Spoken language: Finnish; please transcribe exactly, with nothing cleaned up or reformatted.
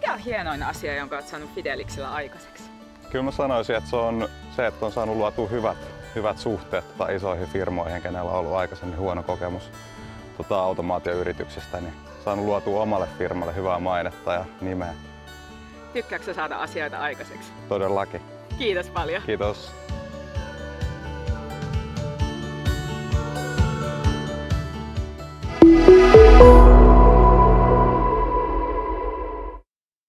Mikä on hienoin asia, jonka olet saanut Fidelixillä aikaiseksi? Kyllä mä sanoisin, että se on se, että on saanut luotua hyvät, hyvät suhteet tota, isoihin firmoihin, kenellä on ollut aikaisemmin huono kokemus tota, automaatioyrityksestä, niin saanut luotua omalle firmalle hyvää mainetta ja nimeä. Tykkääksä saada asioita aikaiseksi? Todellakin. Kiitos paljon. Kiitos.